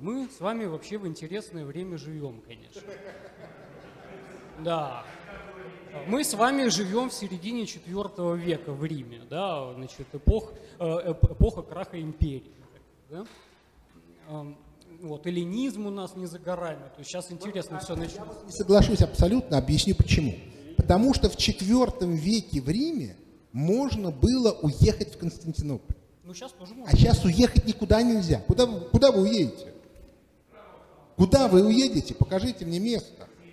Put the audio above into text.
Мы с вами вообще в интересное время живем, конечно. Да. Мы с вами живем в середине IV века в Риме, да, значит, эпоха краха империи. Да? Вот, эллинизм у нас не за горами. То есть сейчас интересно все начнется. Я не соглашусь абсолютно, объясню почему. Потому что в IV веке в Риме можно было уехать в Константинополь. Ну, сейчас тоже можно. А сейчас уехать никуда нельзя. Куда вы уедете? Куда вы уедете? Покажите мне место.